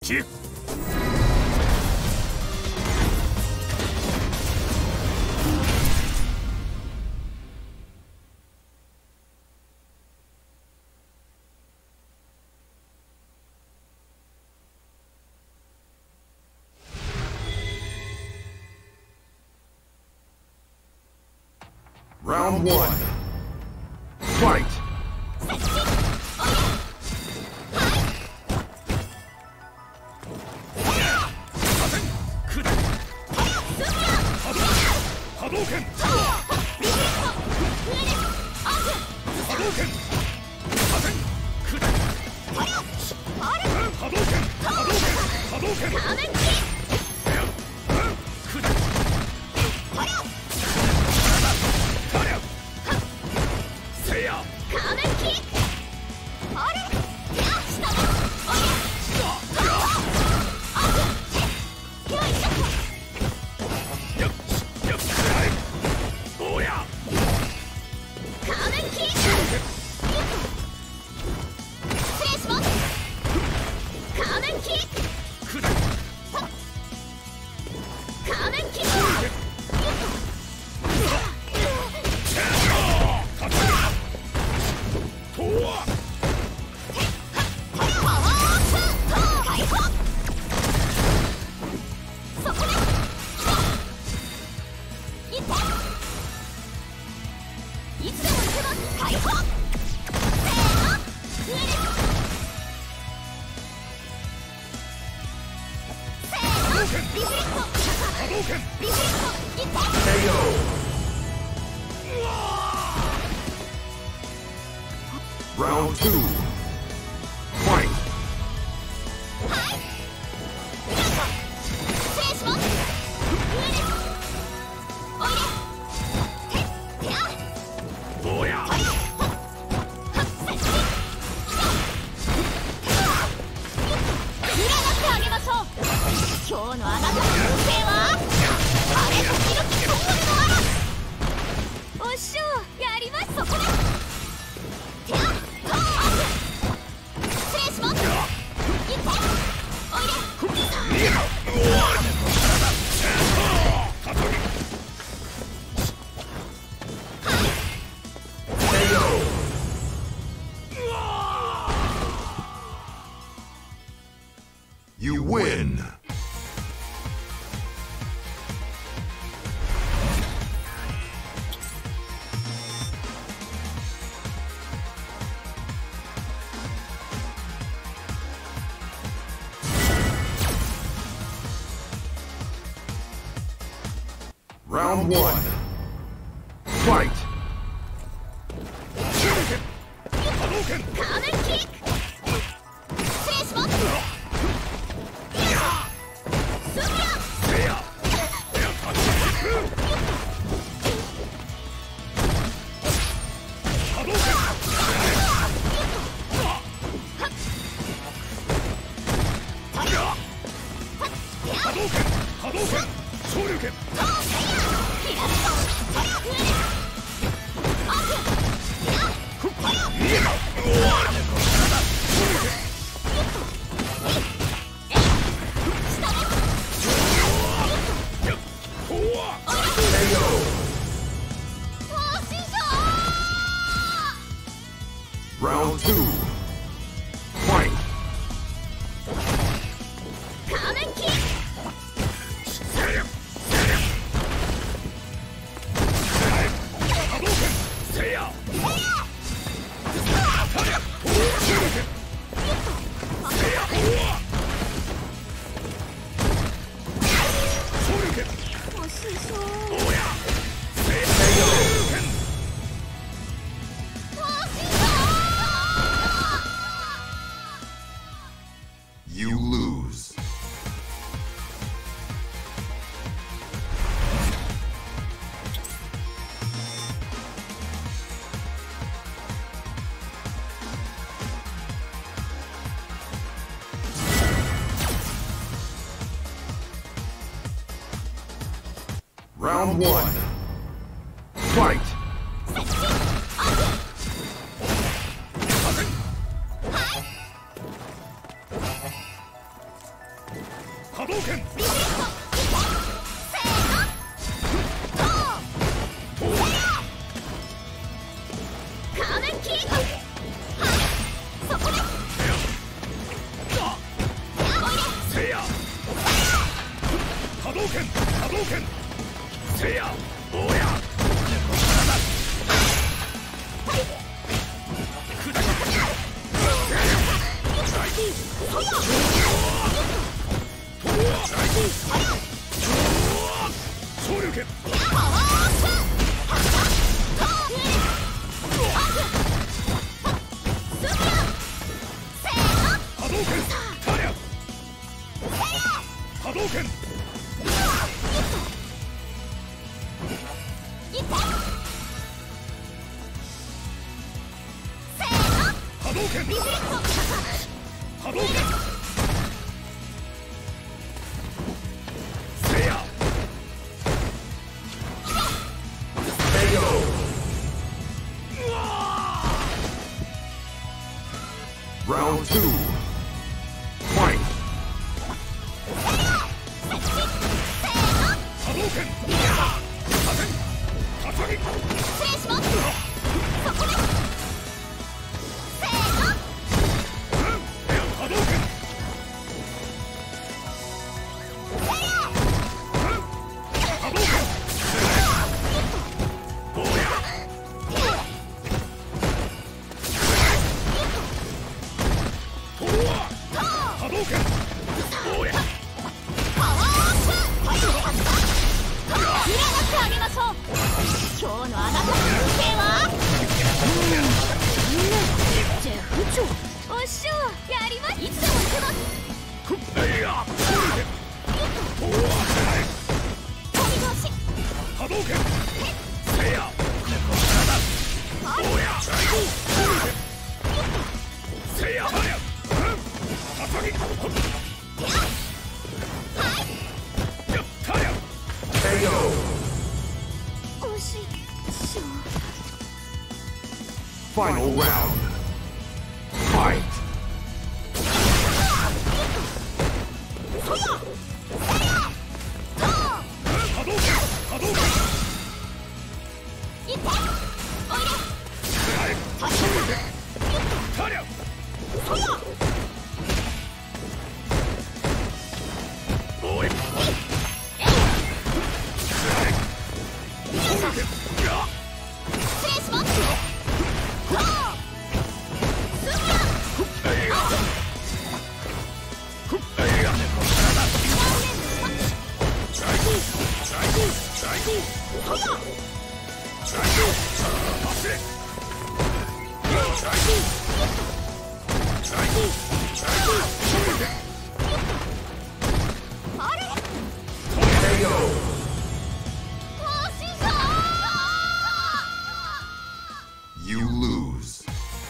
Chip. Round one. Fight! Hadouken! Hadouken! Hadouken! Round two. Fight! You win! Round one. Fight! Hadouken! Hadouken! Shoryuken! Round two. Fight! You lose. Round one. Fight! 波動拳ビシッとせーの仮面キーはいそこでせや波動拳波動拳せやおや昇竜拳波動拳タリャ波動拳波動拳波動拳せや Round 2. Fight. 波動拳縦に失礼しますそこでせーの波動拳波動拳おや波動拳おやパワーアップ占ってあげましょう今日のあなたの運勢はジェフ長おっしゃやりますいつでも行けます飛び腰波動拳せやおやせやタリャ叩きやタリャ KO. 惜しいしょ Final round. Fight. そや波動拳波動拳いっておいでタリャそやおい失礼しますあれ KO. おしさ You lose.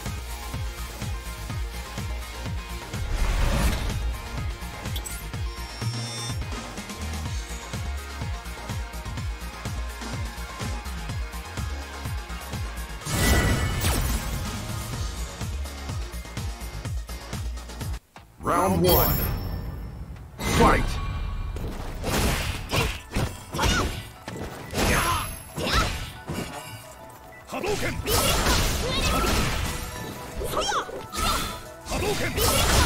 Round 1. Fight. 波動拳波動拳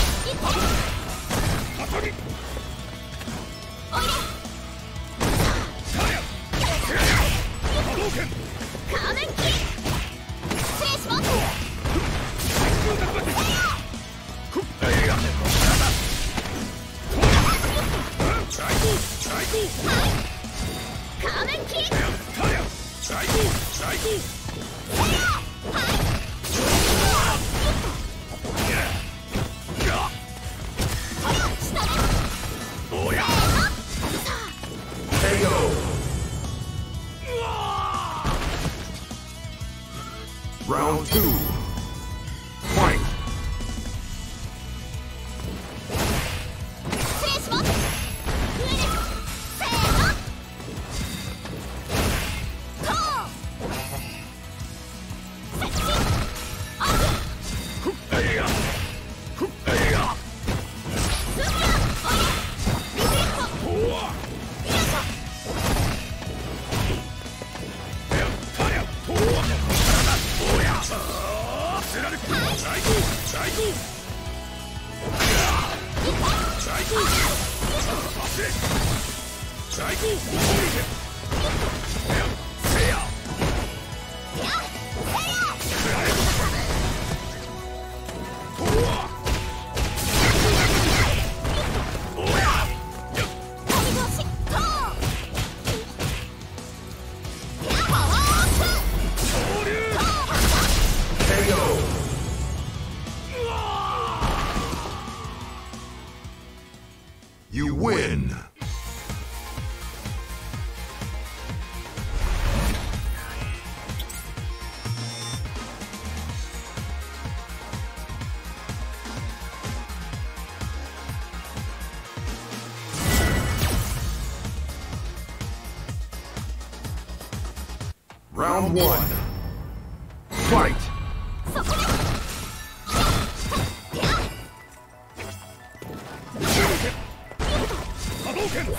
叩きおいでタリャ波動拳仮面キー失礼します仮面キータリャおや KO. Round 2. Fight. 失礼します上ですせーのトー接近アップふっえいやふっえいやスープラおいで最高攻撃せや You win! Round 1. Fight! 波動拳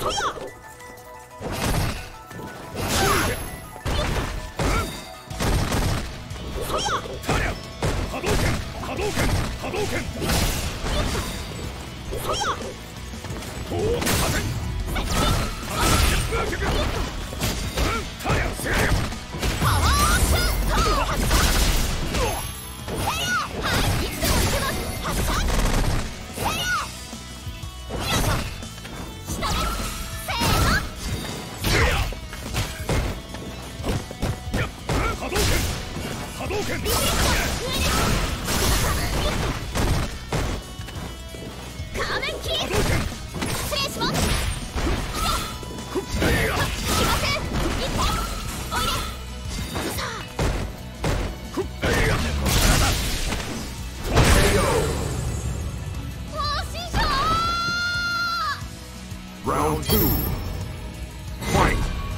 Round 2. Fight!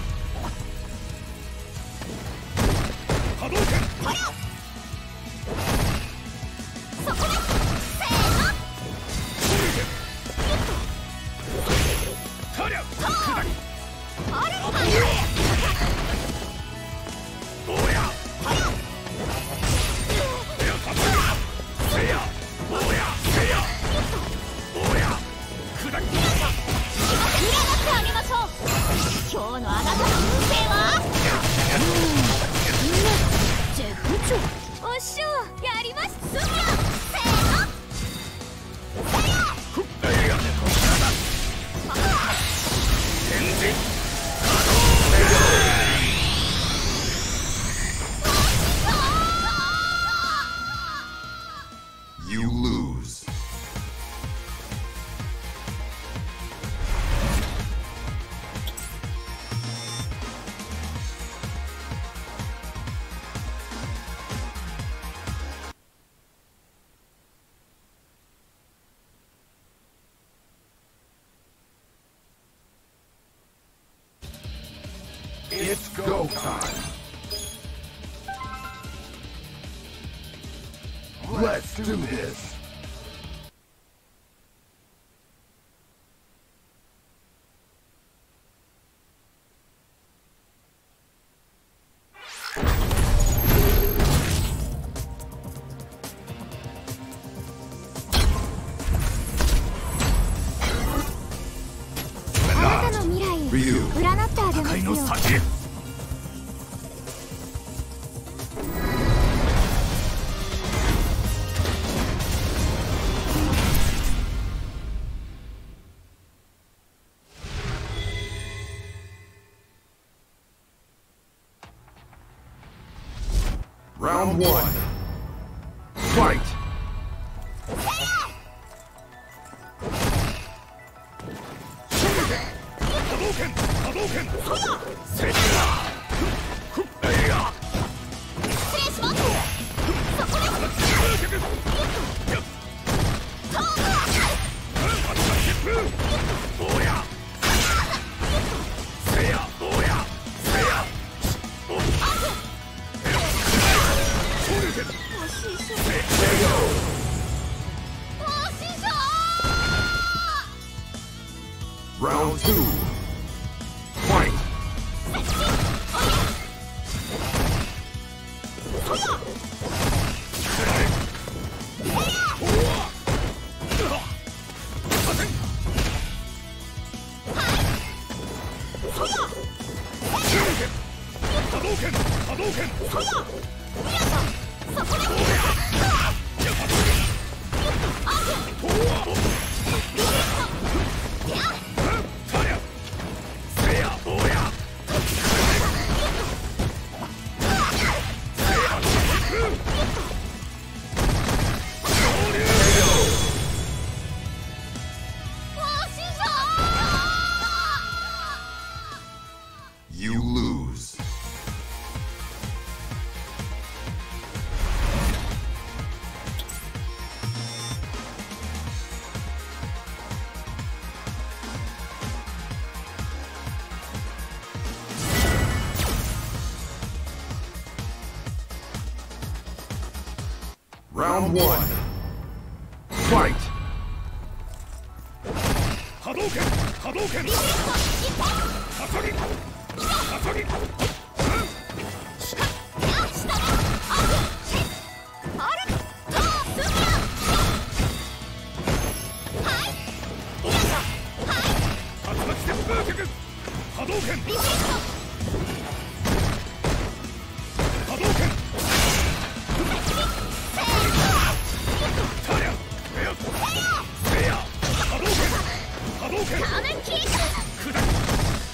波動拳今日のあなたの運勢は絶不調おっしょやりましたせーの You lose. It's go time. Let's do this. Ryu. 占ってあげますよ。 Round 1. Fight! 波動拳失礼しますそこ Round 2. Fight! は拳波動拳そやよいしょそこでアークとわリセットてあたりゃせやおや You lose. Round 1. Fight! 波動拳波動拳リセット一本はさぎはさぎ竜巻旋風脚波動拳波動拳たりゃせや波動拳波動拳砕き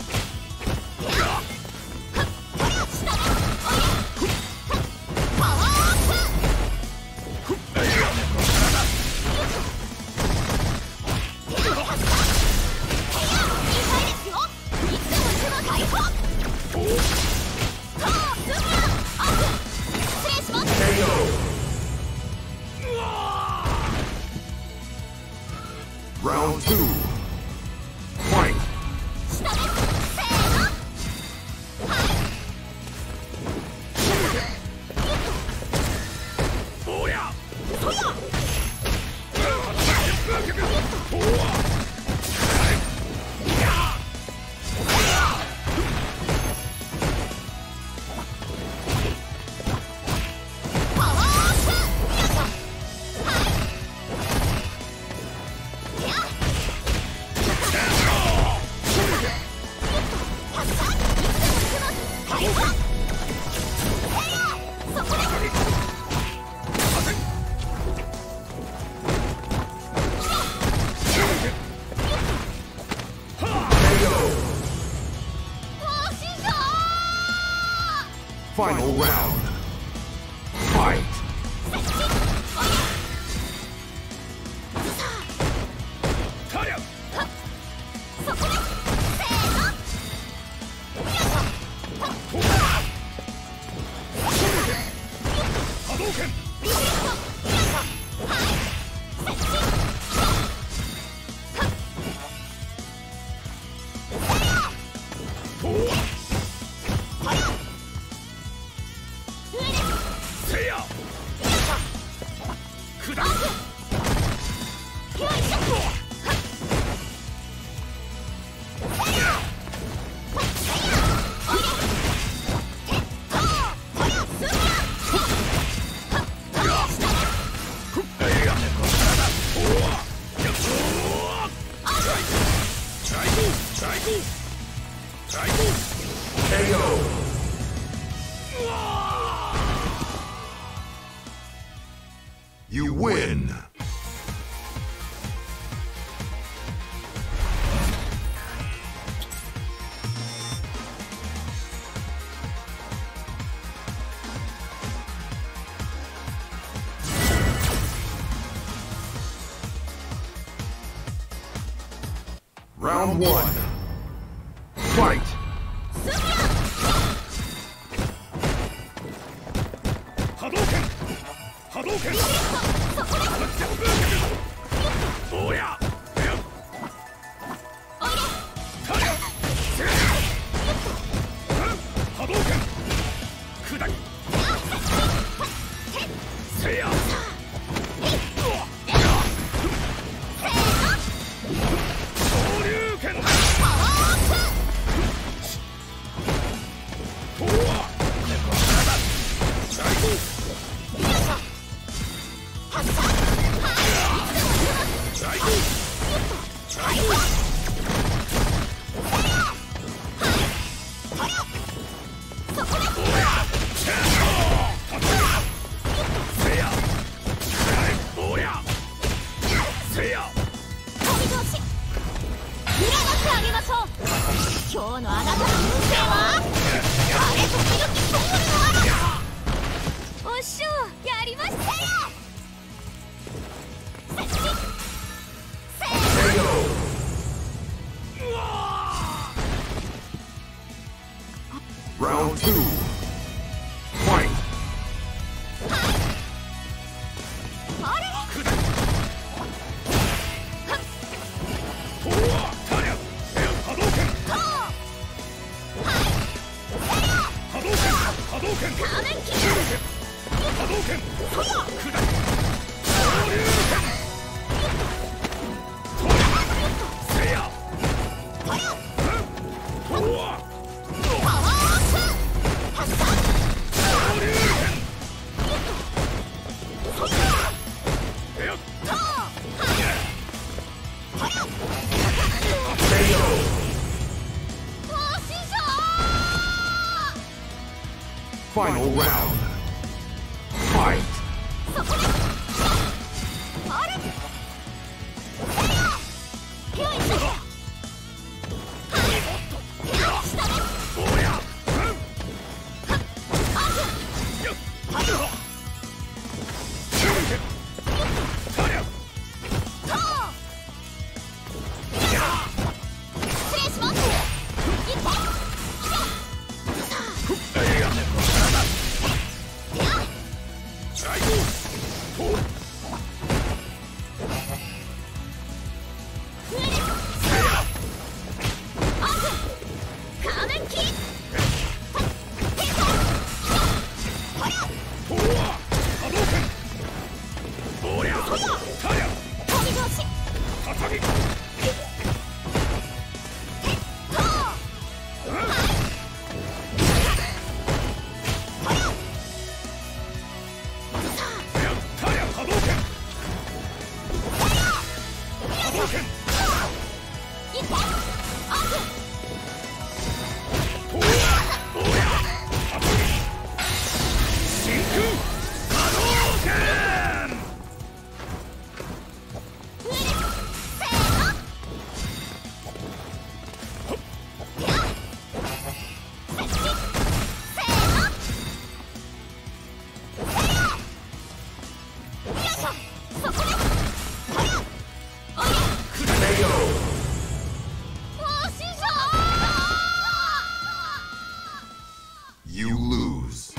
Round 2. Fight! おや Final round. Fight! たりゃ波動拳せや砕き KO! You win! Round 1. Fight! 波動拳波動拳竜巻旋風脚おやたりゃせや波動拳砕きせや昇竜拳とわ最高最高今日のあなたの運勢は彼と見る気ソウルのあらおっしょやりましたよ。 Round 2. Fight. あれ Final round. Fight. そこであれよいしょ下で You lose.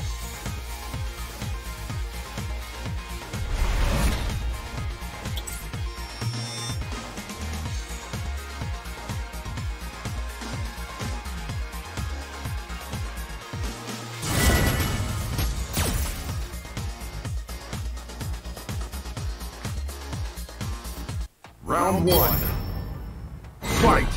Round 1. Fight.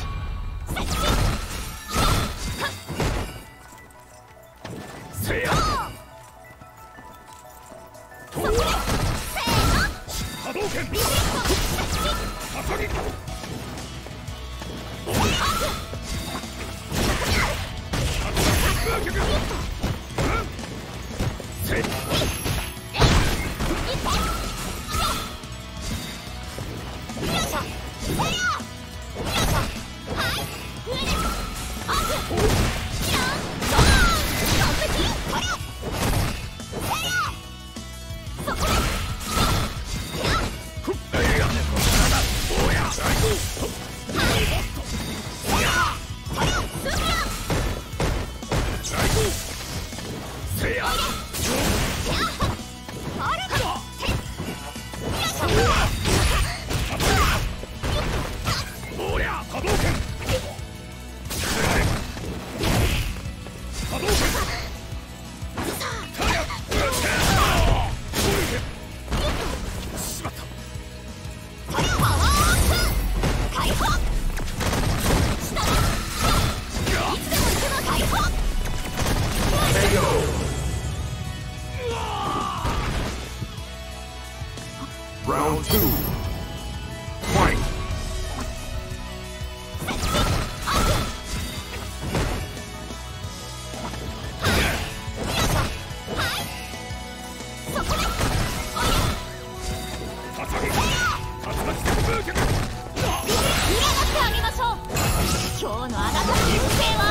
今日のあなたの運勢は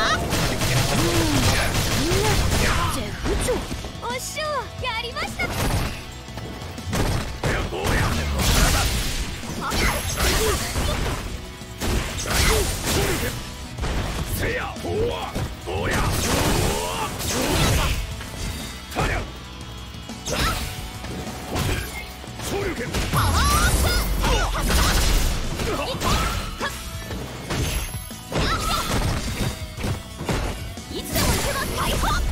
しょう、やりました。 せやほわほやたりゃ昇竜拳パワーアップ。いつでも行けば解放。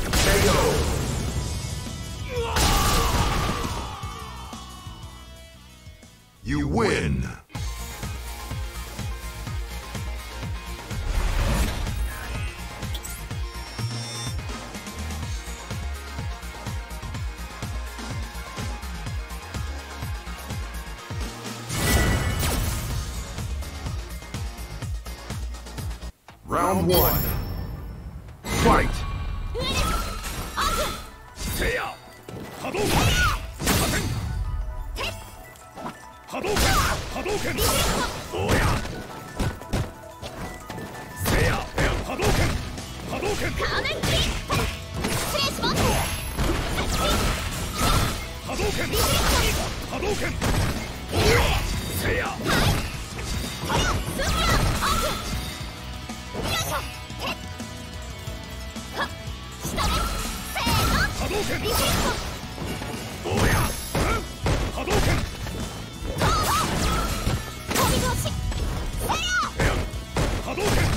You win! Round 1. Fight! せや波動拳波動拳波動拳おやせや波動拳波動拳仮面キー失礼します。 波動拳波動拳おやせやスフィアアーク。よいしょ。下です。せーの。 波動拳リセット。 おや波動拳飛び通し。せや。 波動拳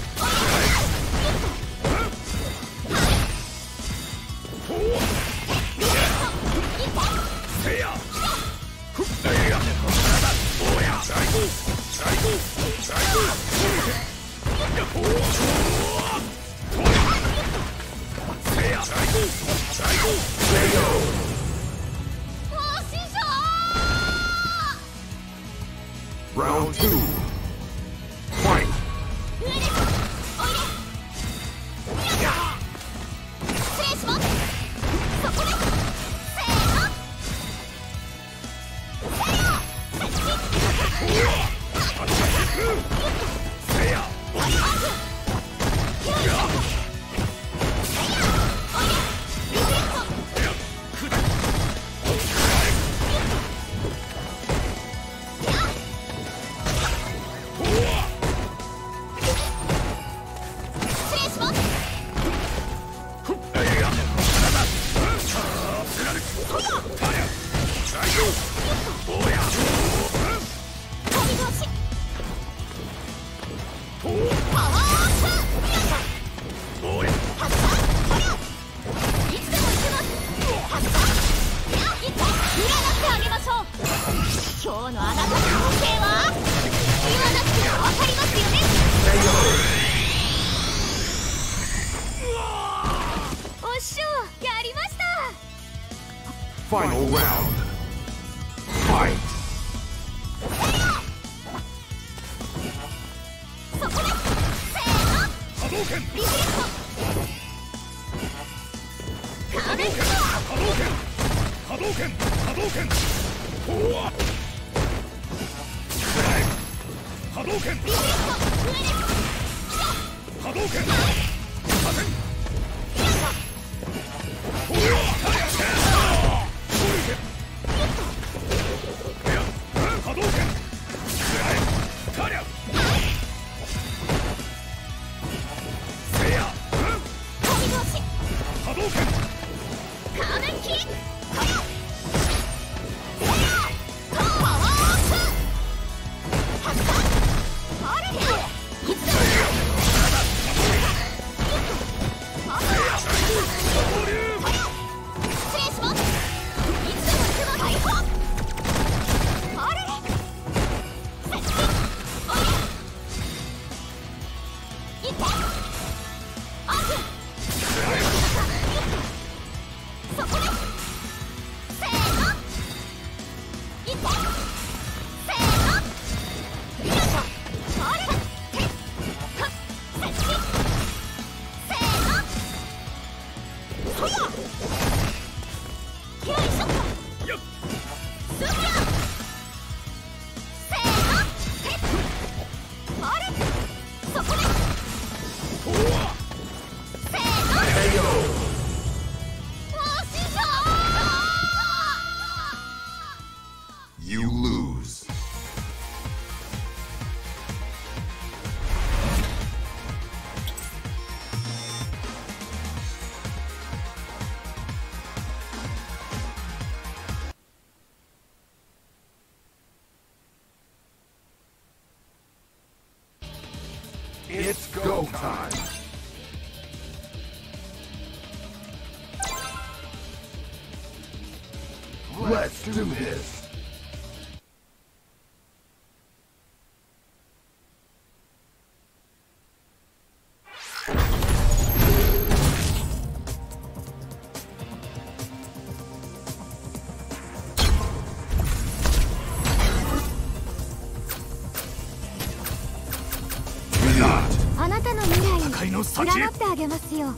せやふっやおや最高最高最高やっほーせや最高最高お師匠。 Round 2 Fight! 上です。おいで。失礼します。そこです。せーの。せや。 せや今日のあなたの光景は言わなくてもわかりますよね。お師匠、やりました。 Final round Fight! そこです。せーの。 波動拳リセット。仮面キー波動拳波動拳波動拳ほわ波動拳リセット。上です。 波動拳波動ほわ波動拳たりゃせや飛び通し。 波動拳仮面キーパワーアップ。あれいつでも失礼します。いつでも行けば解放。あれ接近おいで。いってアーク。そこです。せーの。いってせーの。よいしょ。あれはっ接近せーの。そやよいしょっと。 よっスフィアせーの。あれそこです。 It's go time. Let's do this. Not. あなたの未来戦いの先へ。 占ってあげますよ。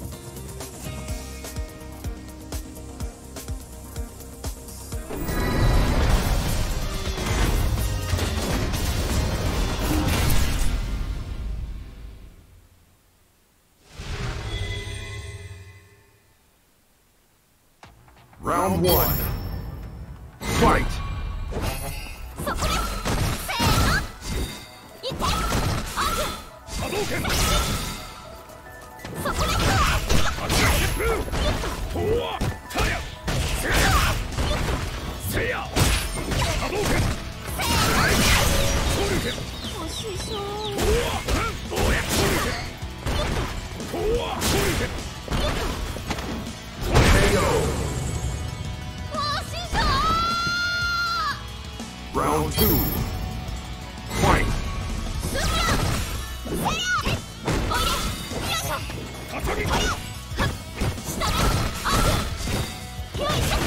Round one. Fight. そこでせーのいってアグ波動拳。 そこでとわたやせや波動拳。ソル拳。 お師匠とやソル拳。とわソル拳。 お師匠 Round two. Fight. すみやせやおいでよいしょ叩き。 下でアグよいしょ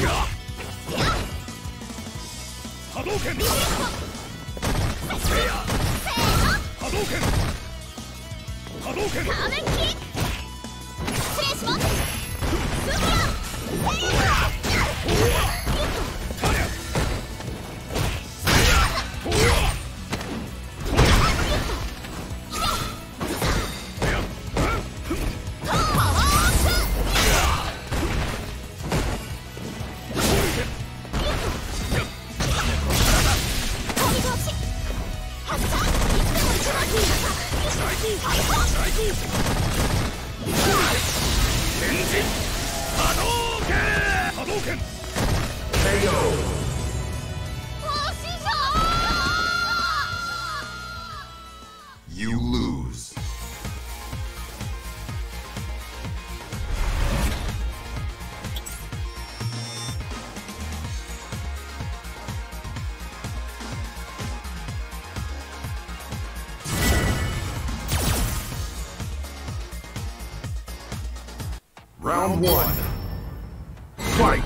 波動拳。 せーせやの波動拳。波動拳。 画面切り失礼しますすみやせやたやパワーアップ飛び通し発射いつでも一番いい解放最高。天神波動拳。波動拳。 お師匠 You lose. Round one. Fight.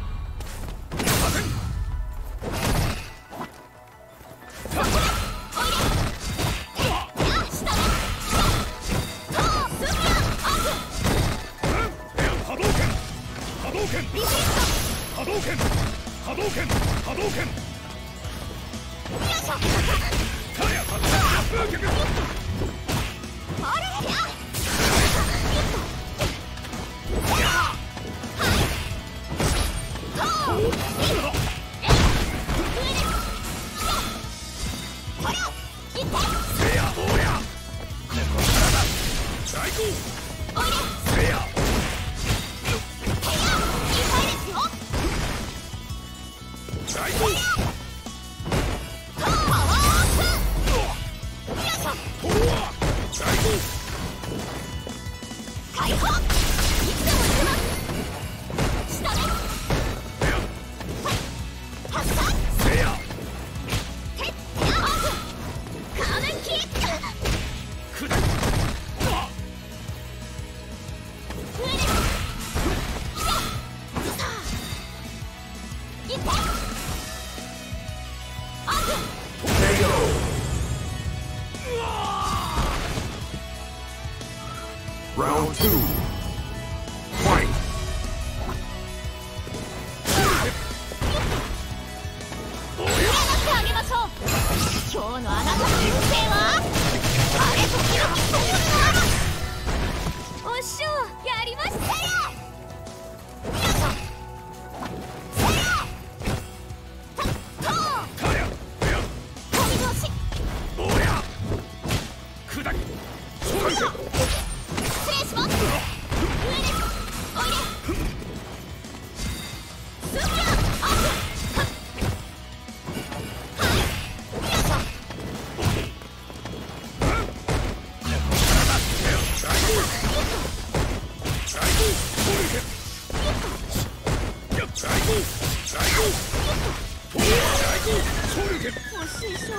波動拳。波動拳。波動拳。たや風脚。せや坊や。最高。せや。最高。最高。 解放いつでも行きます下で発射せや。 てっアウト画面切り砕き。 上でいってアウト Round two. Fight. 占ってあげましょう今日のあなたの運勢はあれ時々そうなお師匠やりましたよ皆さんせやとたや。 飛び通し坊や。砕き。 失礼します上ですおいですみやアップはい皆さん師匠。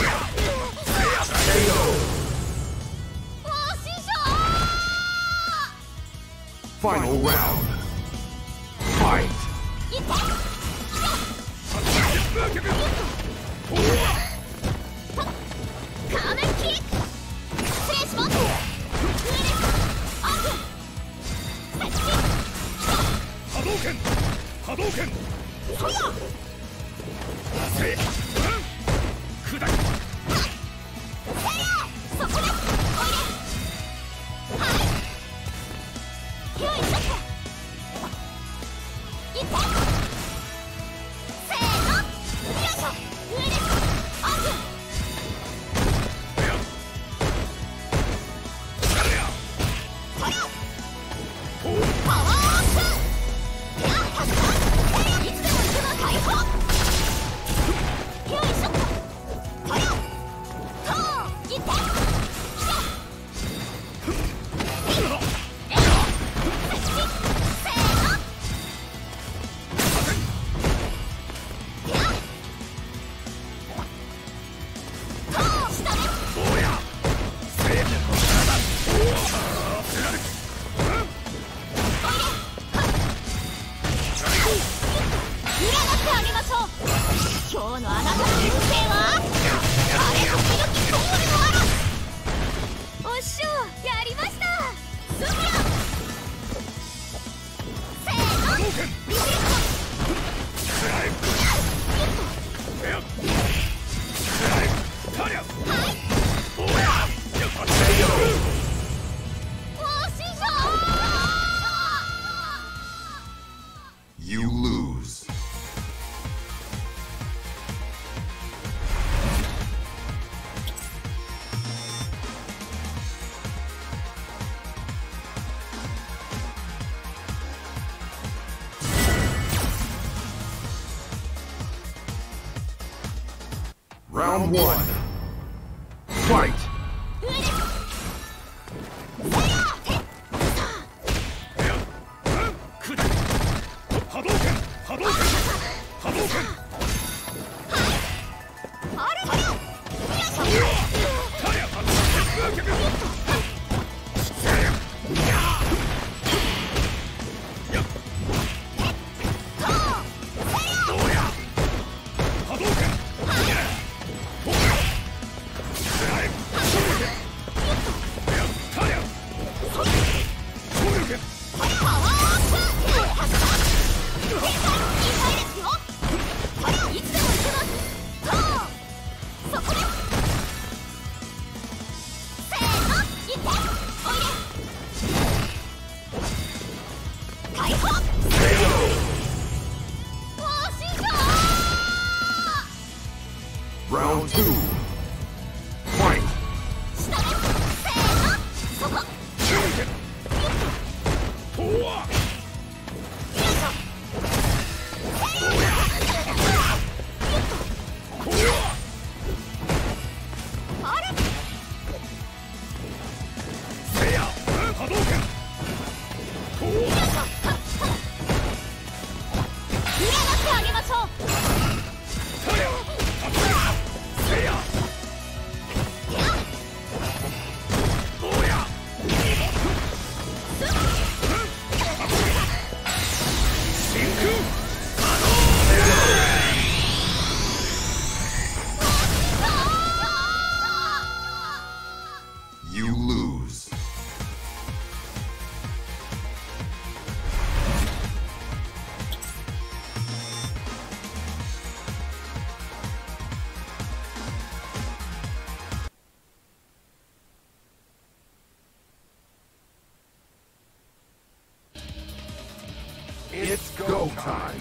Final round. Fight. 仮面キック。失礼します。 波動拳。波動拳。 そや。 せい。砕き。 そこで。おいで。はい。よいしょっと。いって。せーの。よいしょ。上です。オープン。パワーアップ。やっはっいつでも行くの解放。よいしょっと。これを。とーいって。今日のあなたの運勢はあれ時々ゴールの嵐。おっしょやりました。スミアせーのリセット。 You lose. Round one. Fight. Round two. Fight. You lose. It's go time.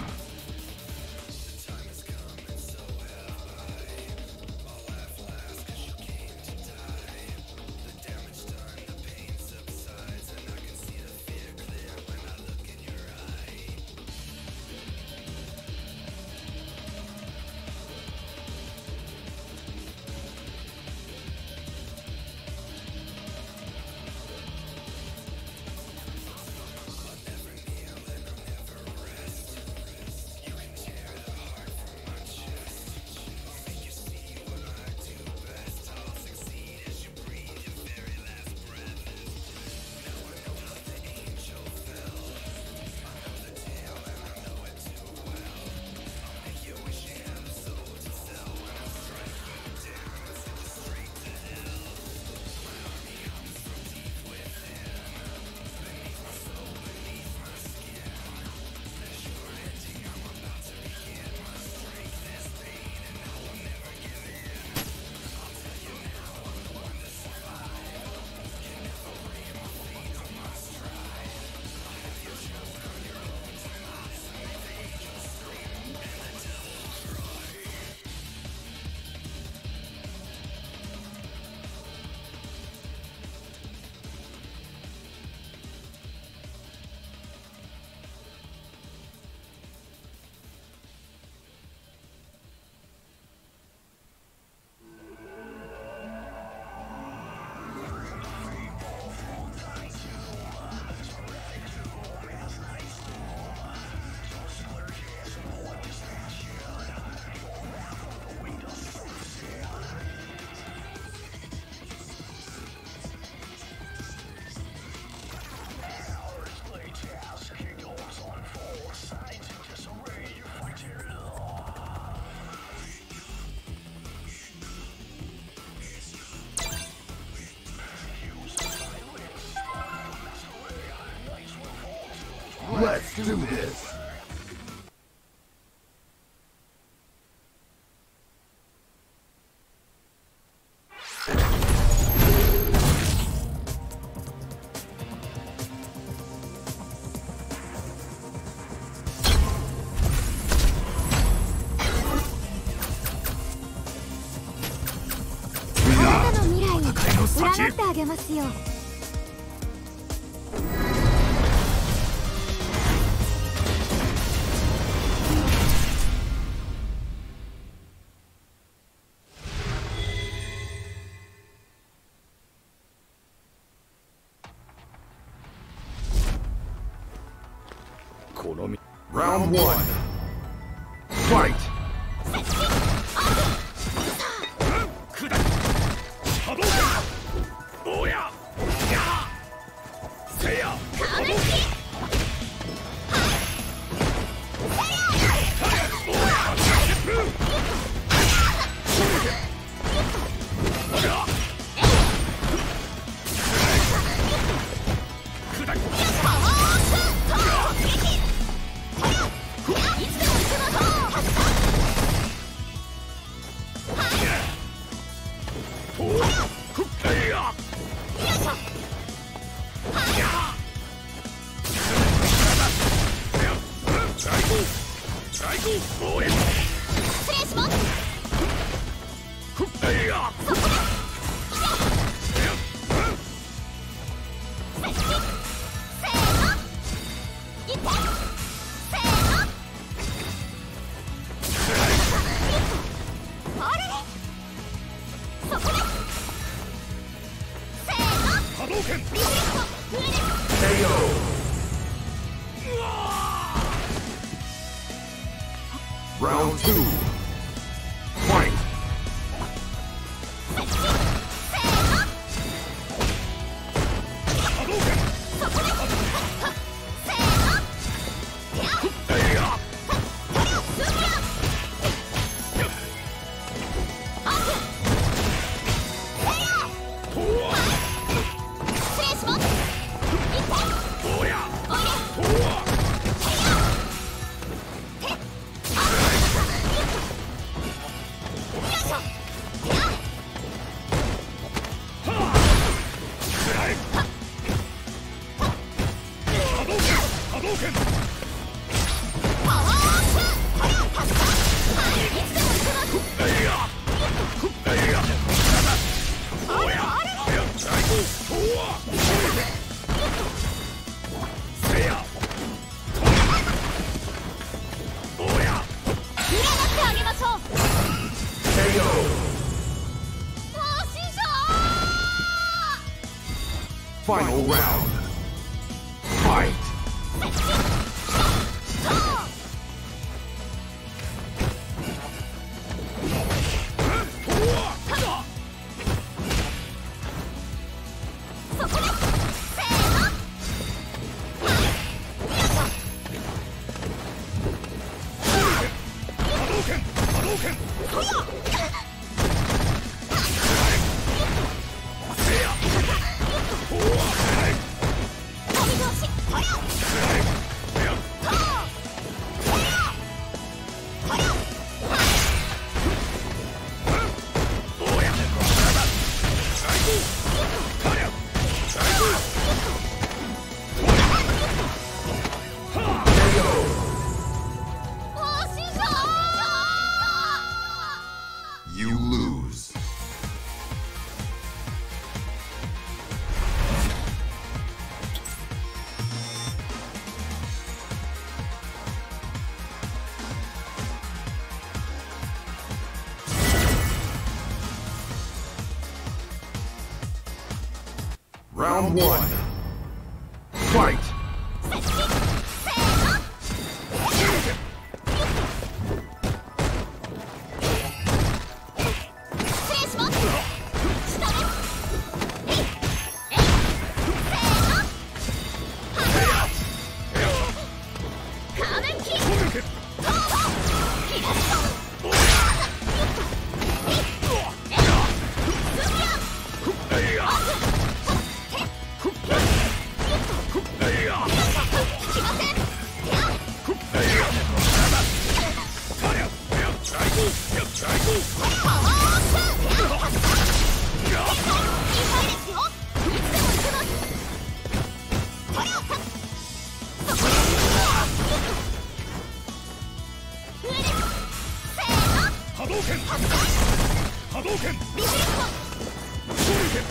Let's do this. 占ってあげますよ。 このみ Round 1 Fight! Round 2 Fight! Final round. Fight! 1. Fight! き拳波動拳リフレクト昇竜拳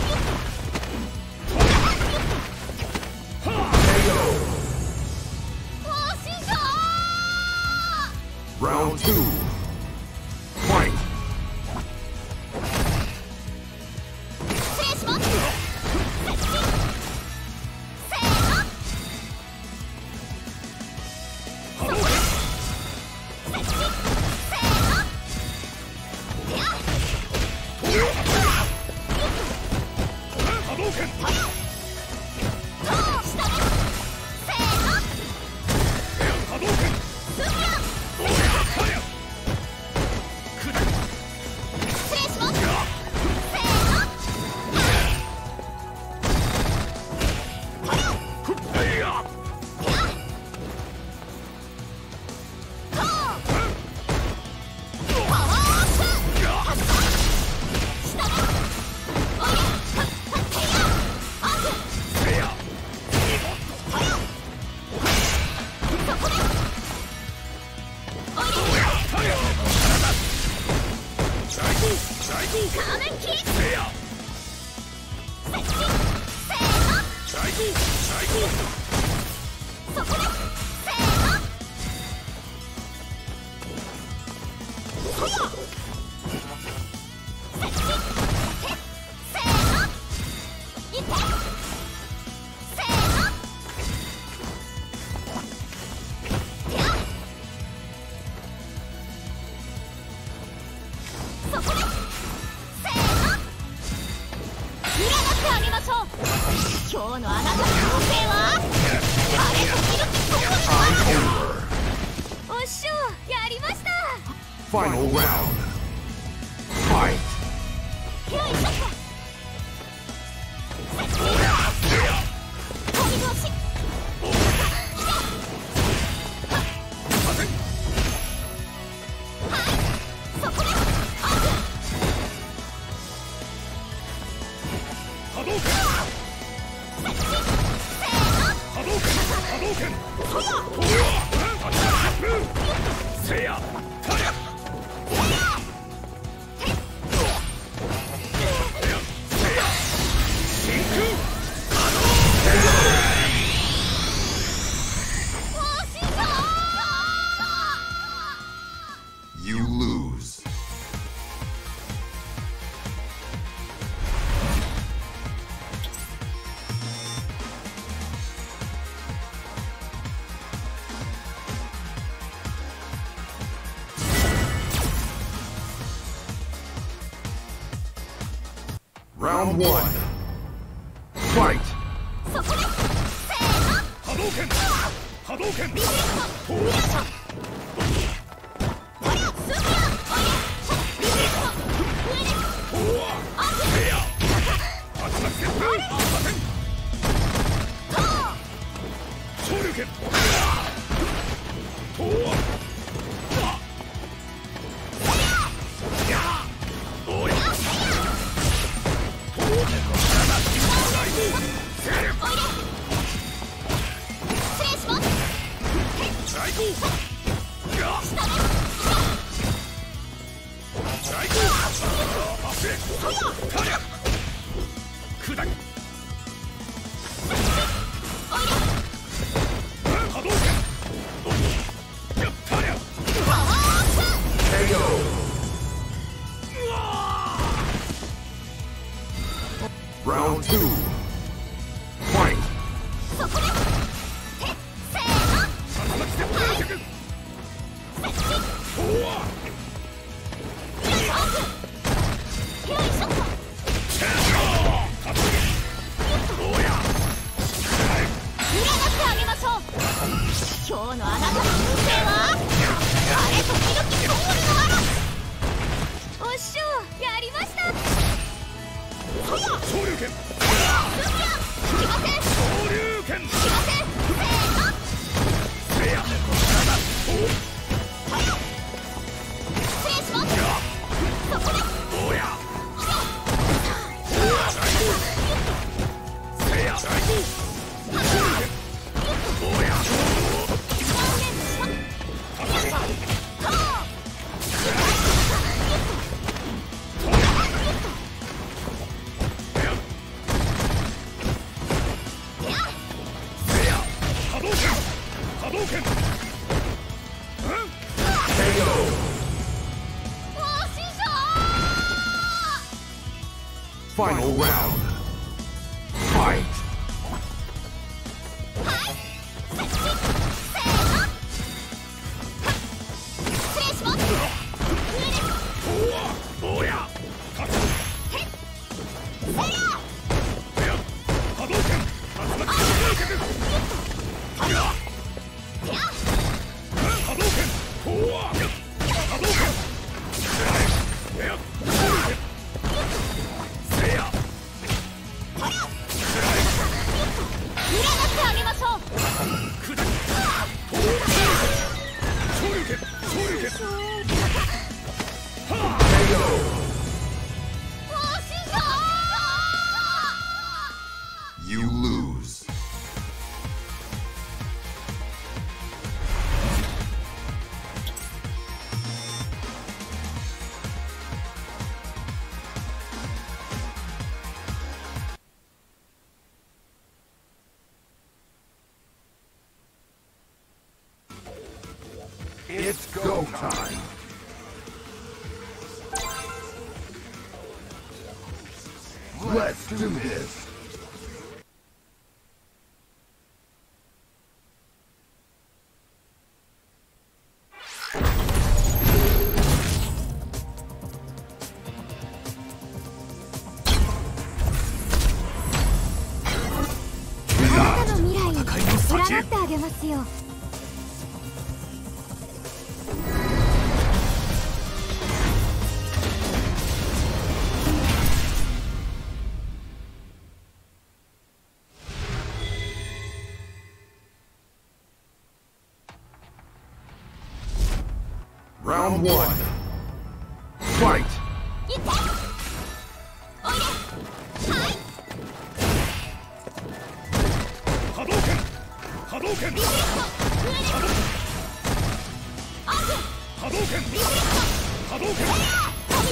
お師匠 Round 2. Fight. 失礼します接近せーの波動拳接近せーのいや波動拳と下ですせーの波動拳スミャンハリア砕く失礼しますせーのフッエイヤーパワーアップ下ですおいでテイヤーアップせやそこですおいでハリア最高最高仮面キーせや接近せーの最高最高そこですせーのほや接近てせーのいってせーのいやそこですせーの占ってあげましょう今日のあなたの運勢はあれ時々ここに Over. おっしょやりました Final round. Fight. よいしょっと接近飛び腰はいそこですアップ波動拳接近せーの波動拳波動拳ほやせやハリア真空お師匠 You lose. Round 1. Fight. そこですせーの波動拳波動拳リフレクトよいしょほやスミャンおいでリフレクト上ですアップせや竜巻旋風破天ト昇竜拳おやおいで失礼します最高下です最高せハリア砕くおいで波動拳やったりゃパワーアップ KO. Round 2. Fight. そこですてせーの竜巻旋風接近アップよいしょっと占ってあげましょう今日のあなたの運勢はあれ時々ゴールの嵐おっしょやりましたほや昇竜拳スミャン来ません昇竜拳来ませんせーのせやはや失礼しますそこですおやせや最高おや正面トー Final round. Fight. 'It's go time. Let's do this. Round one. Fight! Hadouken! Hadouken! Hadouken! Hadouken!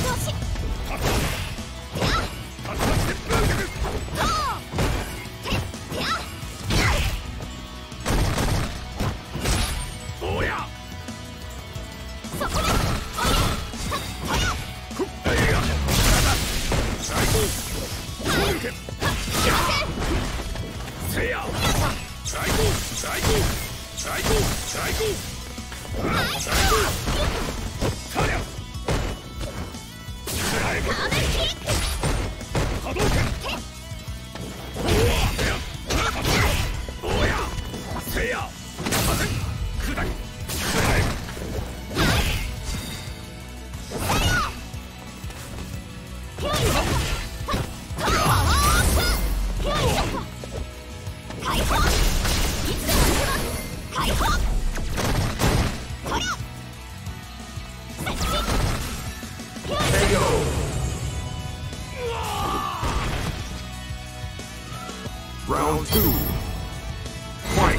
Round two. Fight!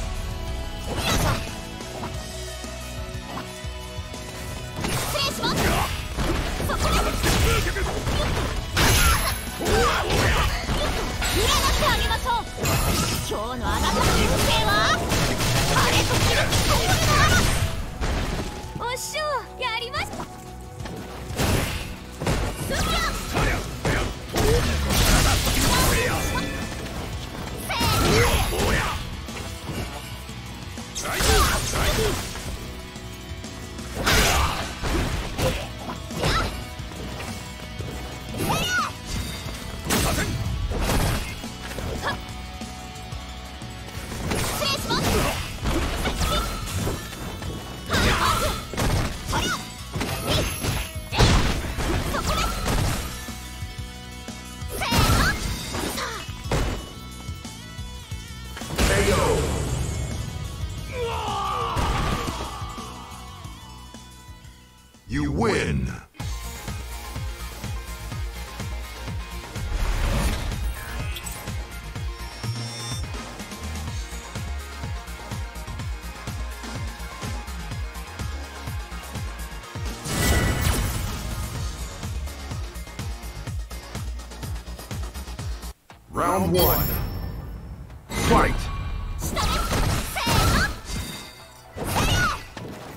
You win! Round one. Fight!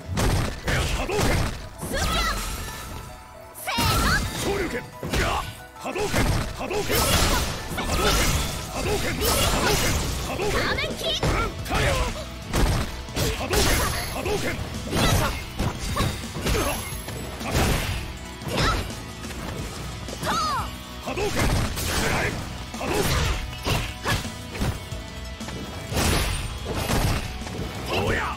Hadouken! 波動拳波動拳波動拳波動拳波動拳画面切りタイヤ波動拳波動拳波動拳波動拳おや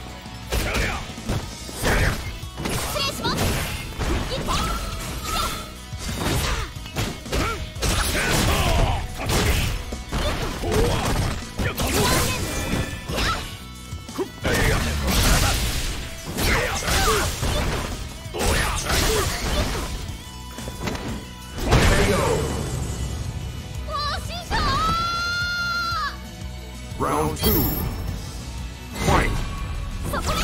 Round 2. Fight. そこで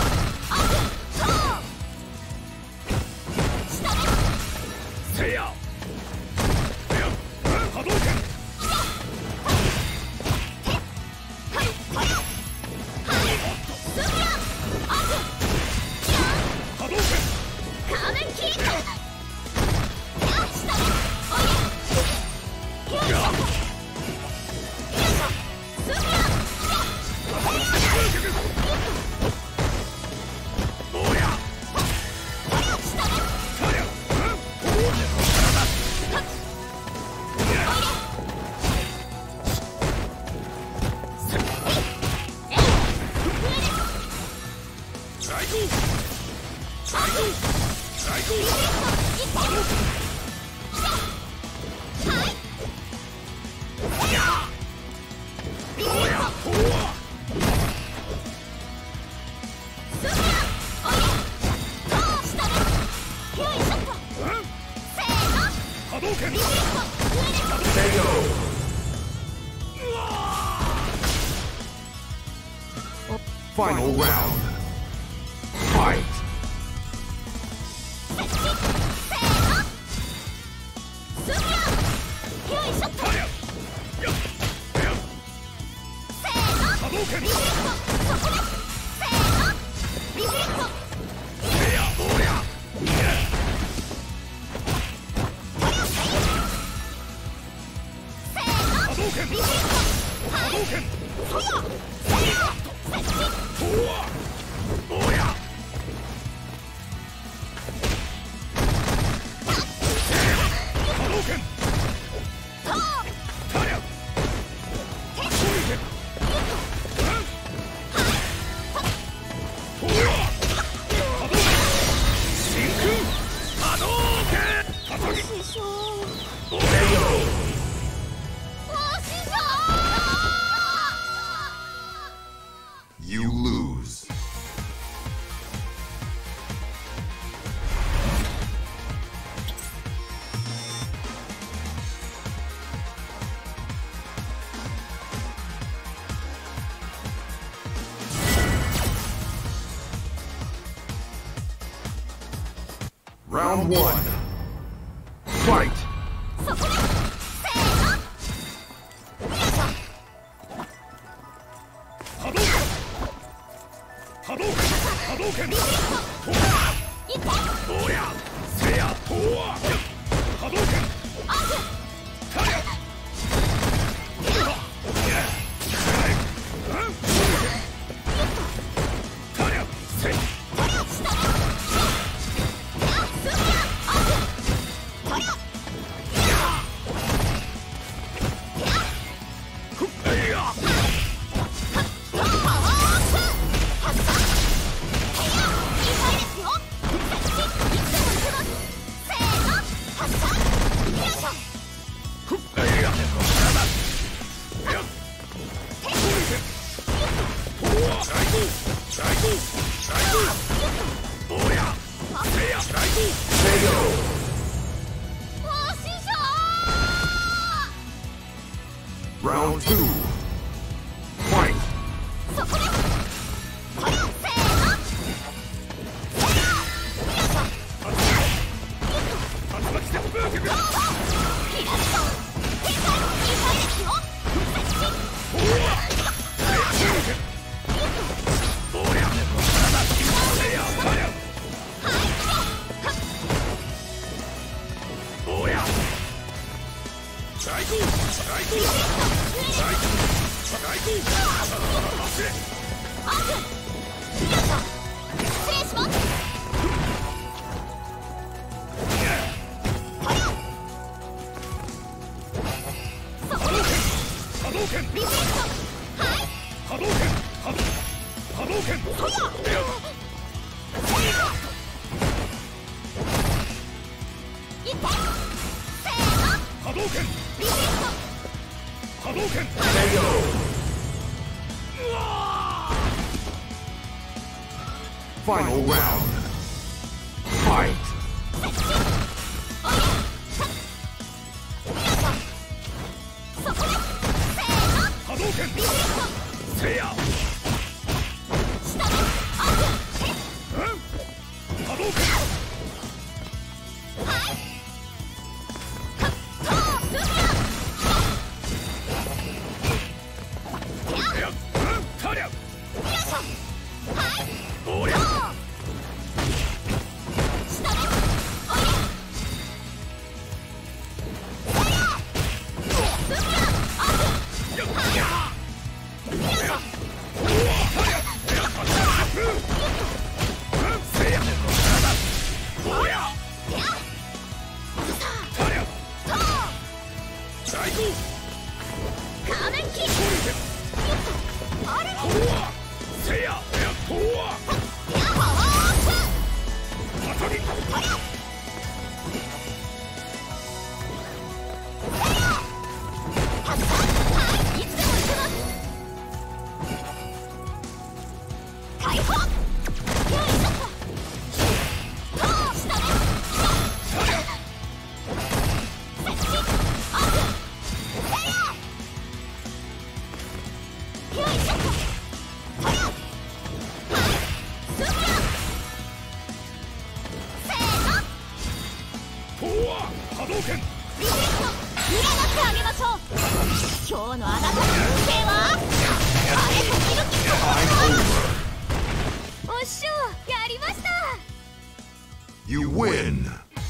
下でせや波動拳波動拳画面切り下で Final round. Fight. 1. Fight! そこでせーの波動拳波動拳一本おやせやとわ波動拳アウトタヤタヤせい Round 2. Fight! そこでこれをせーのアークよいしょ失礼します波動拳リセットはい波動拳波動拳そやいってせーの波動拳リセット波動拳 Final round. Fight. おいそこでせーの波動拳リセットせや下でアーク波動拳はいかとすみややたりゃよいしょはいおりゃ下でおいせやすみやアークやはいよいしょせやおりゃやたりゃと最高仮面キッあれせやとはヤッホー当たりこりゃはいいつでも行けます解放よいしょと下で設置オープンせやよいしょこりゃはいすみやせーのとは波動拳リセット占ってあげましょう今日のあなたの運勢はあれと見る気おっしょやりました You win.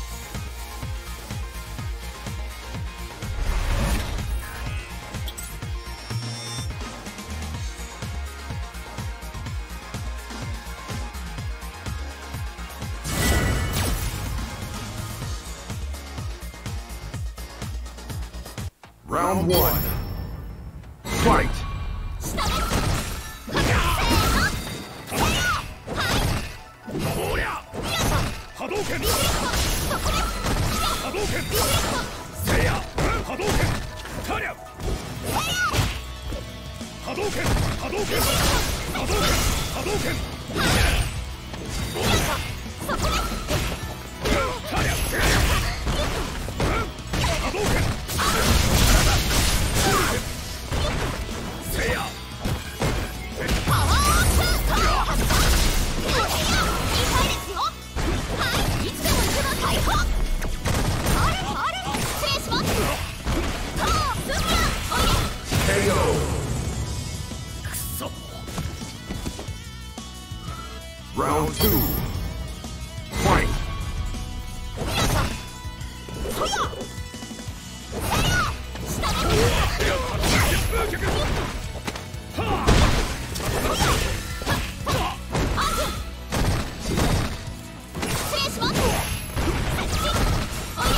Round one. Fight. 下でおりゃ波動拳リセットそこで波動拳リセットせや波動拳たりゃ波動拳波動拳波動拳波動拳そこでたりゃ波動拳せやパワーアップいい回ですよはいいつでも行けば解放あれあれ失礼しますとすみやおいで KO. くそ Round two. Fight. そや下でアーク失礼します設置おい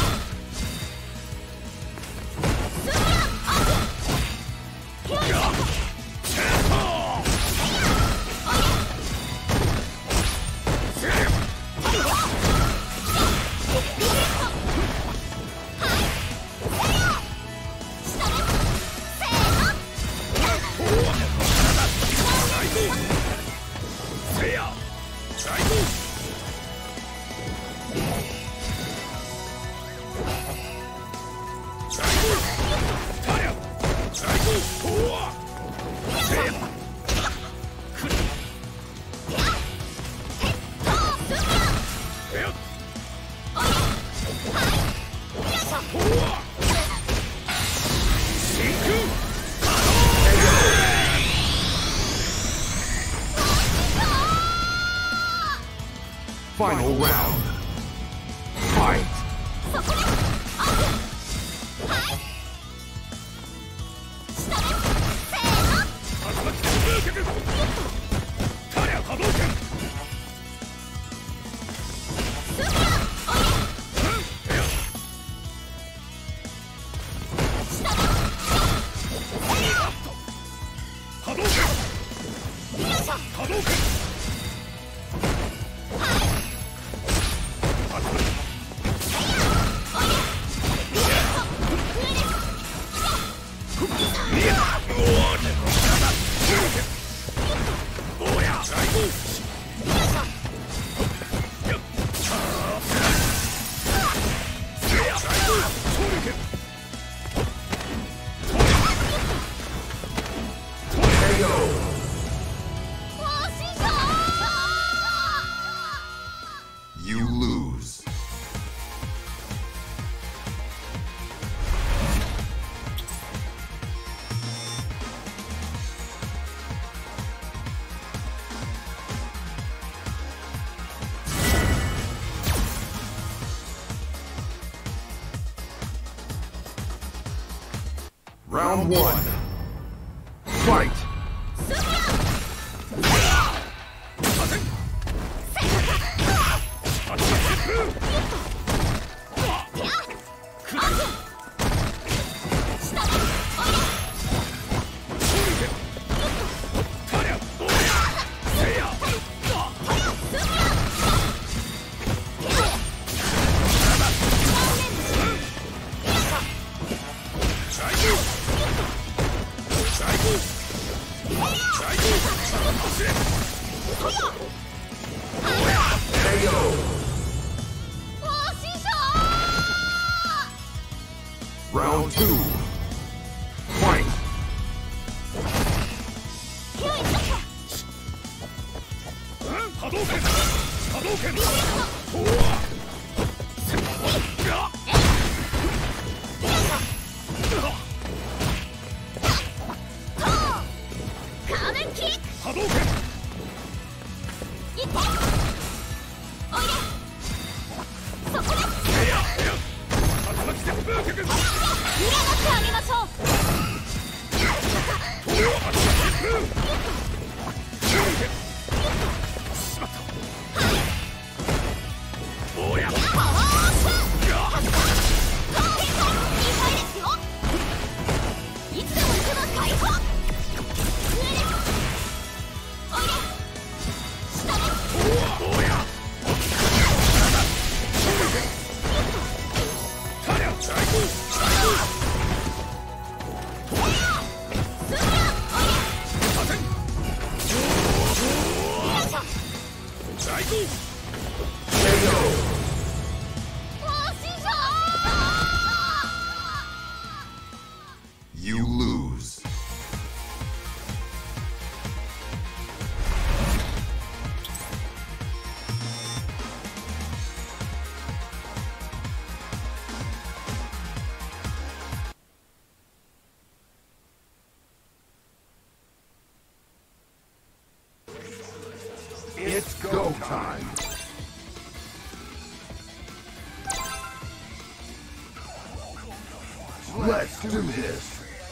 ですみやアークよいしょせや最高最高たりゃ最高とはせやくるやとは真空 Final round. Fight. そこでアークはい下でせーのタリャ波動拳波動拳波動拳 You lose. Round one. Fight! Round two. Fight! 波動拳波動拳波動拳 You lose. It's go time. Let's do this.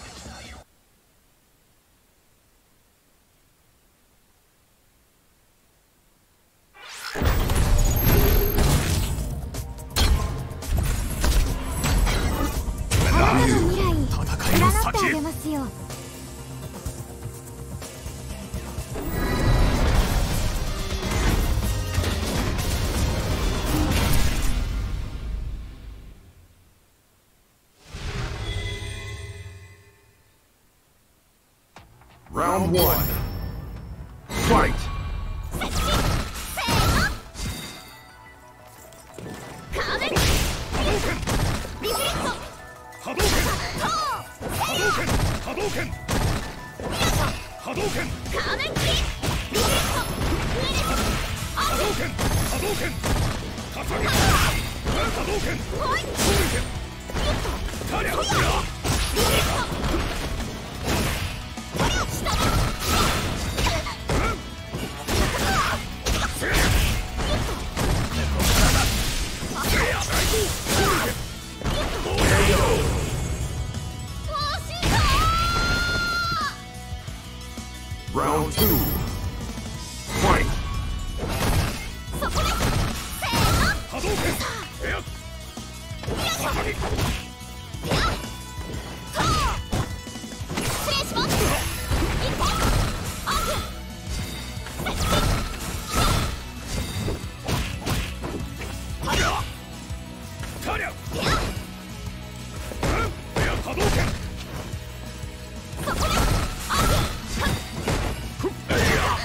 Round one. Fight! Round 2. Fight! そこでせーの波動拳エアよいしょやっと失礼します。一点オープン設置タリャピャエア波動拳そこでオープンエア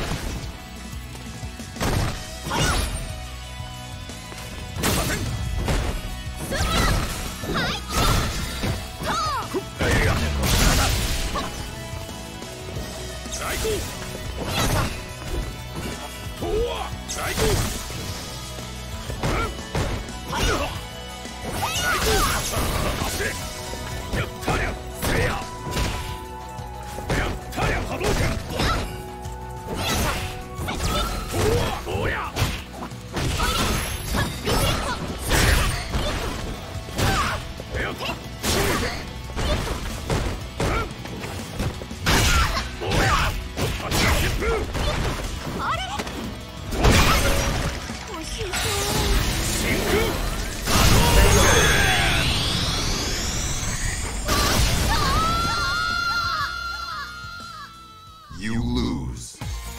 You lose.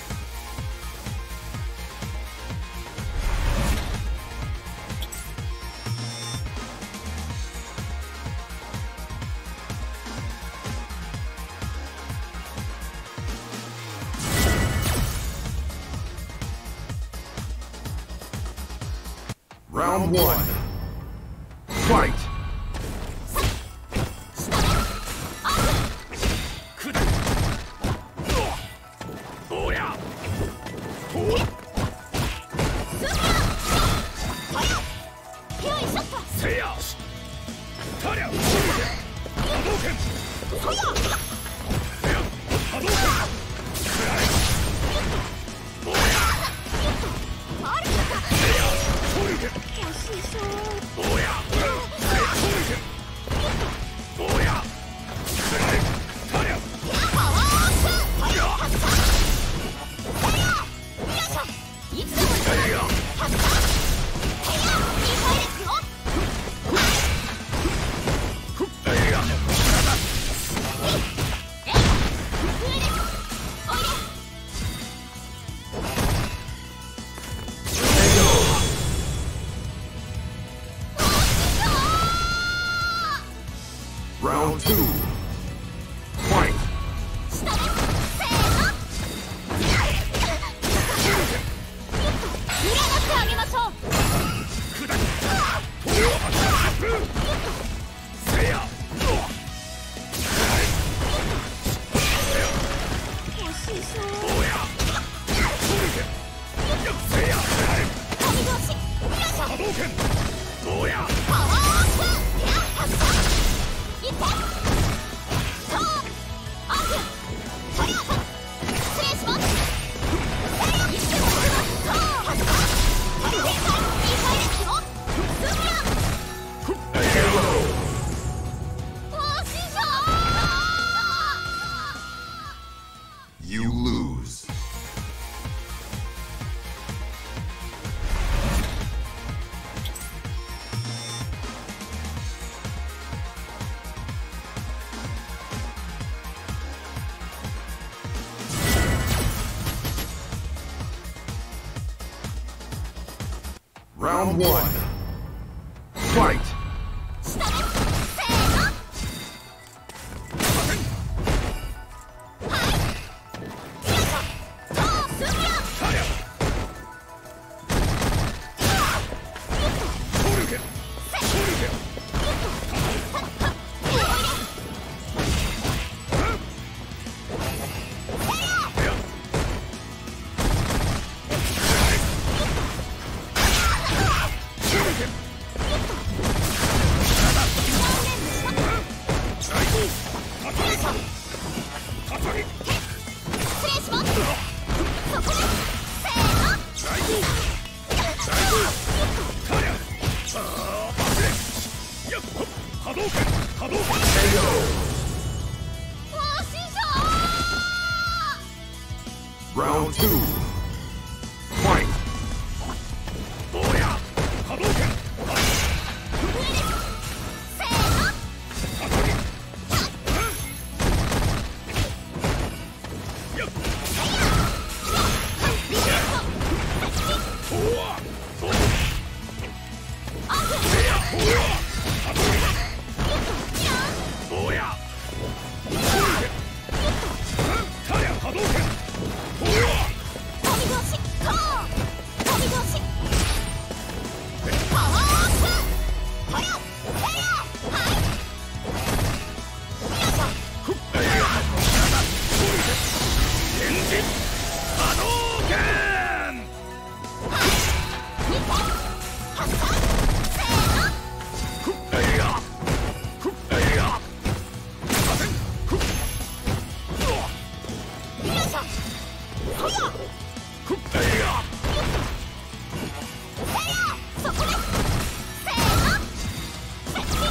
Round 1. Fight! 1. Fight! よ Round 2. Fight! 坊や波動拳せーの叩きやっほわせやほわ波動拳坊やたりゃ波動拳ほわ飛び越しこう飛び越しパワーアップほやせやはいよいしょふっ現実波動拳発射せーのふっふっさせんふっよいしょほやふっせやそこですせーの接近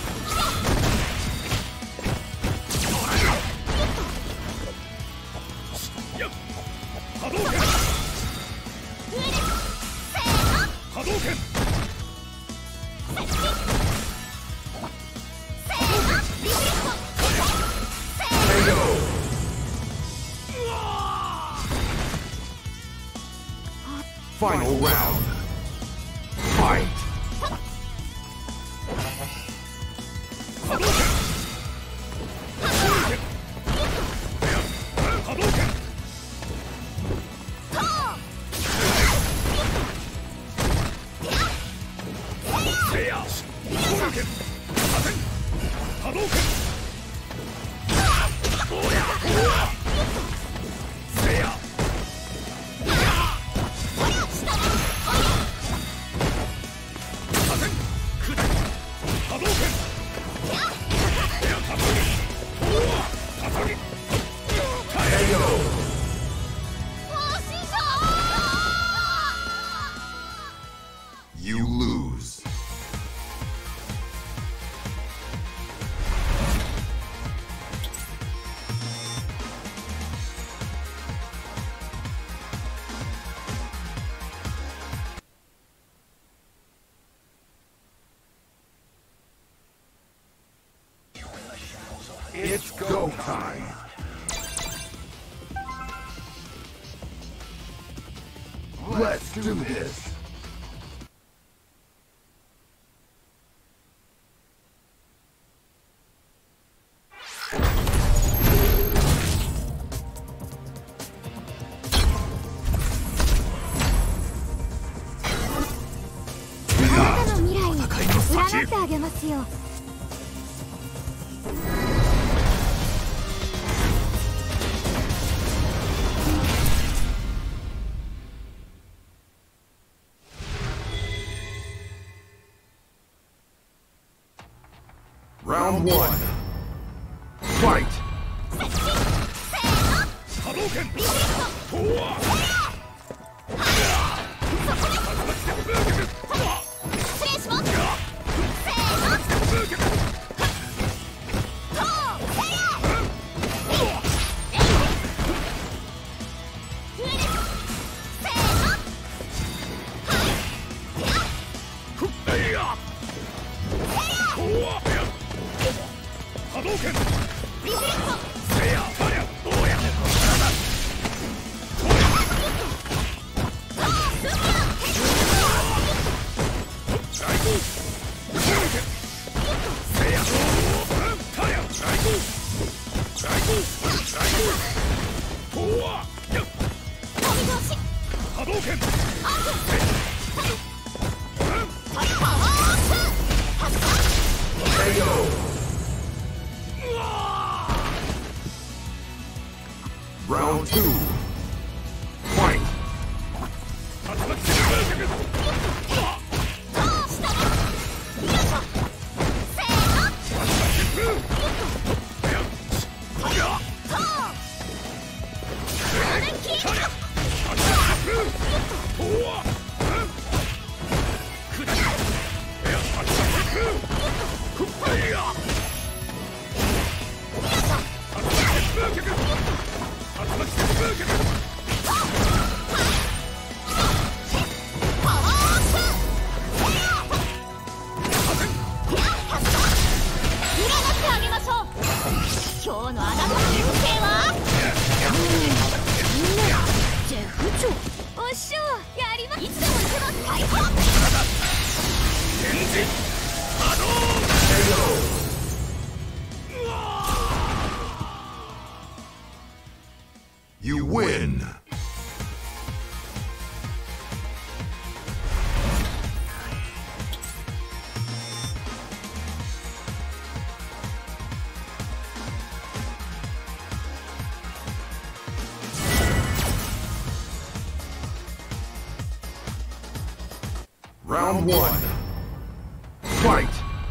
やっ波動拳上ですせーの波動拳接近せーのリフレクトせーの KO! Final round. Fight! 波動拳波動拳こうせや波動拳させん波動拳坊やせやほや下ですほやさせん砕き波動拳せや叩きほわ叩き KO! お師匠 You lose. It's go time. Let's do this. Let's てあげますよ。 Round 1. Fight! 波動拳とわ失礼します。せーの。とせや。せーの。 ふっいやとわ波動拳リフレクト。 せやたりゃどうや最高せやたりゃ最高最高最高とわや飛び通し。 波動拳アウト。パワーアップ。発射。 KO! Round 2. Fight! 竜巻旋風脚どうしたの。よいしょ。せーの。 旋風ややと思いっきり。 とわ砕きや竜巻旋風ふっいや竜巻旋風脚竜巻旋風脚 You win. Round 1. Fight!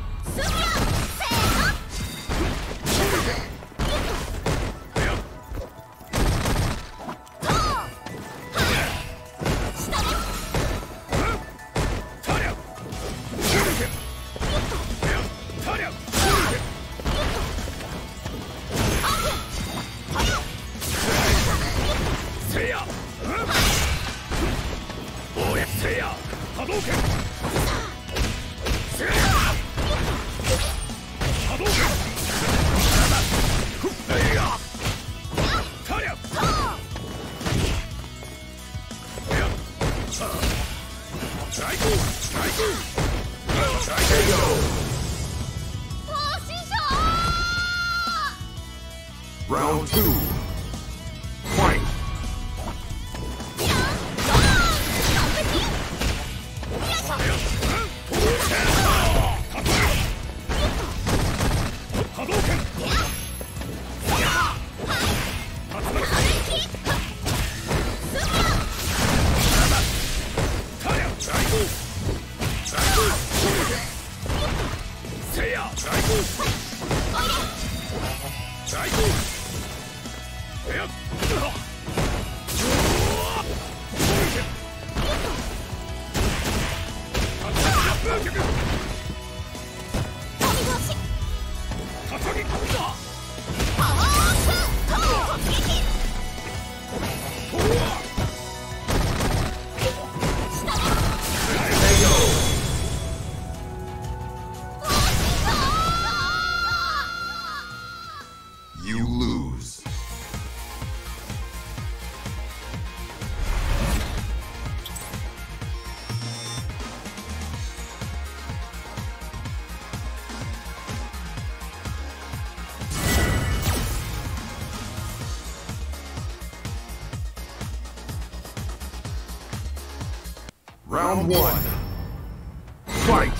Round 2. Fight! You lose. Round 1. Fight!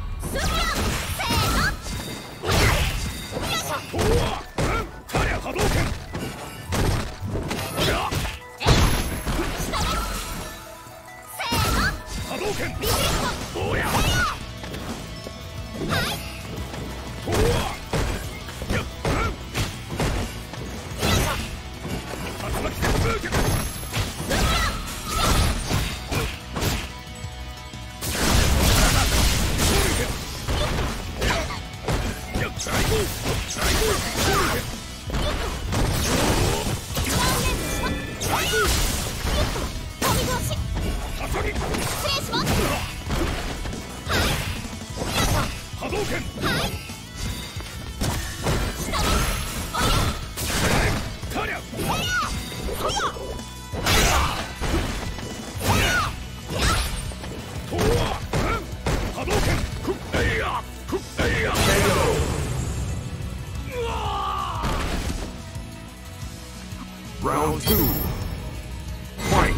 Round 2. Fight!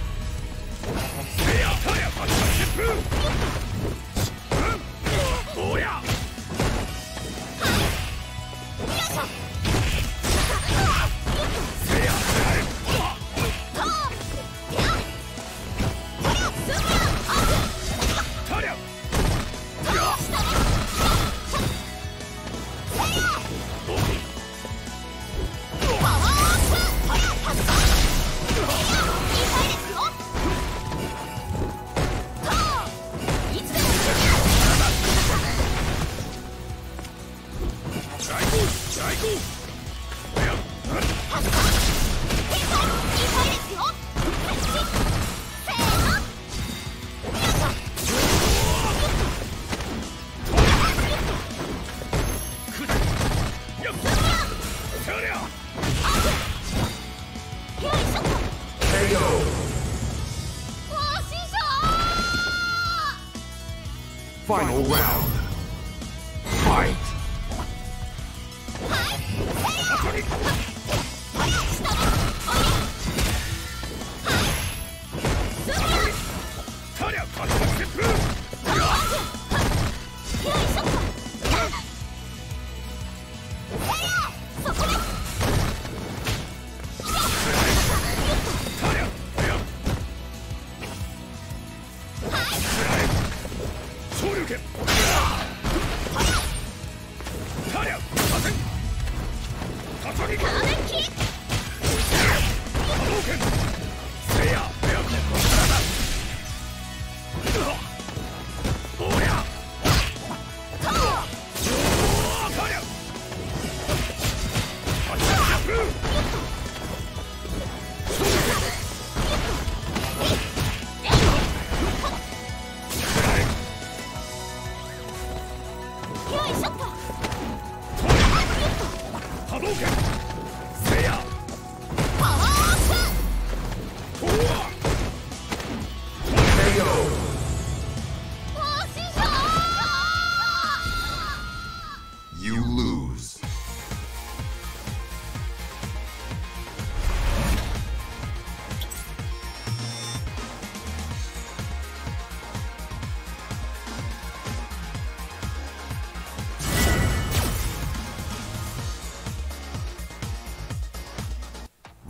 Final round. Fight! Fight!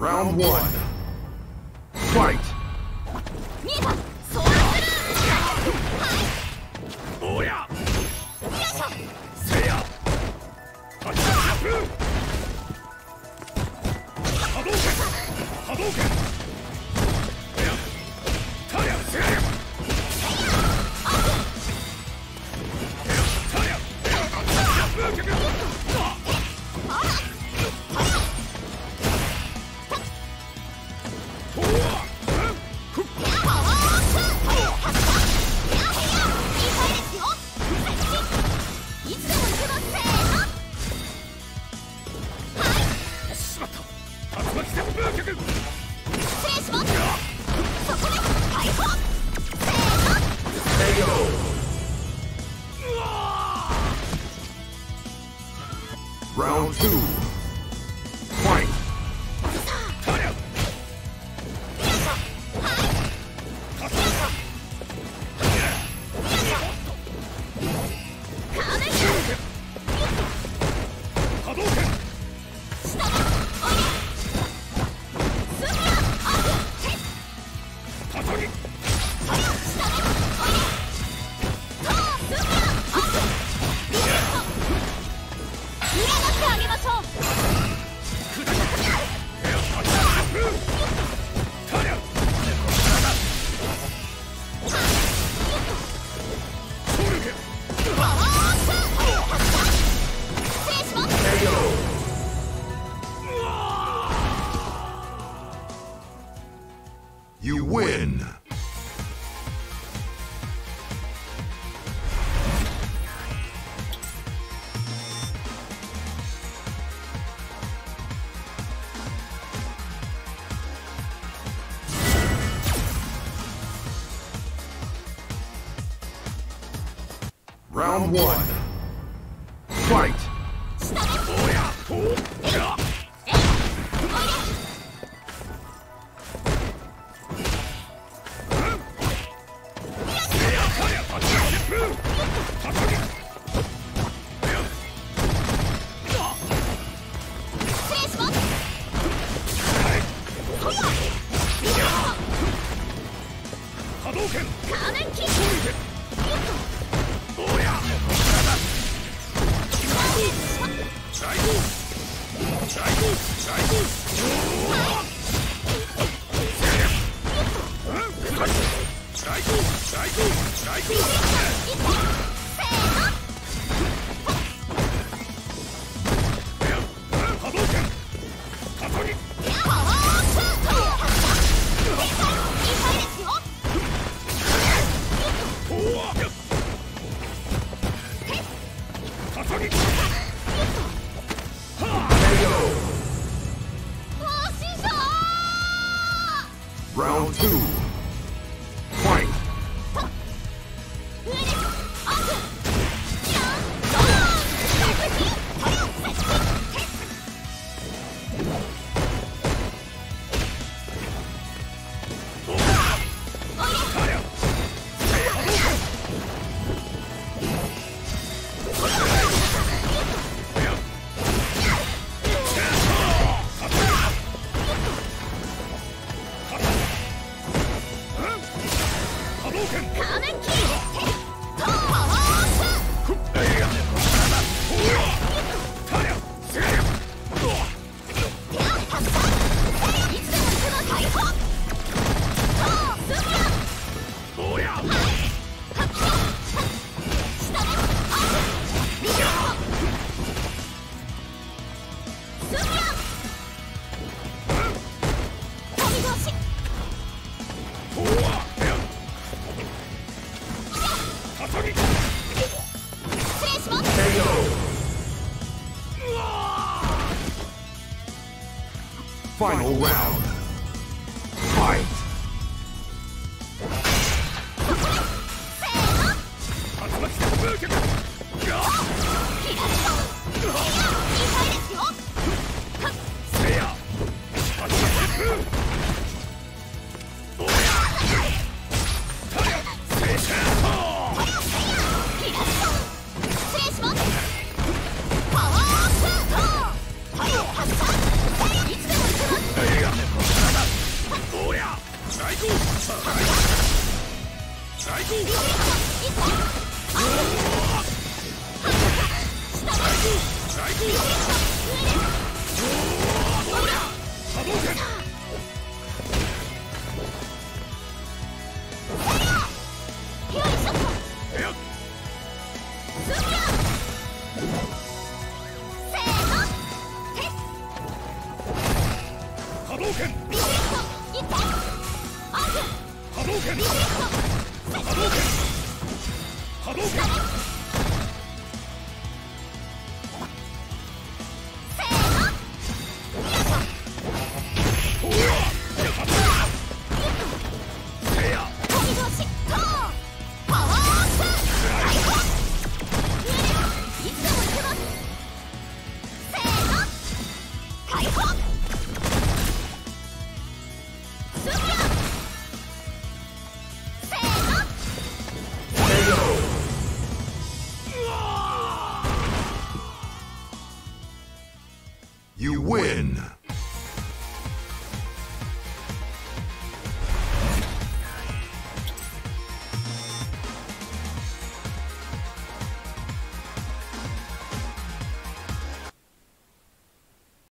Round one. Fight! 見えたソーラースルーはいおやよいしょせやタッチアップ波動拳波動拳おやタリャせやタリャタリャ Round two. Fight! タリャ波動拳叩き You win! Round one. Fight! おやほうや波動拳おや最高最高最高最高最高最高波動拳叩き叩き Round two. Fight! 失礼します。 Final round. Fight! パワーアップ。いつでも行きます。 最高最高波動拳部屋波動拳波動拳波動拳波動拳 You win!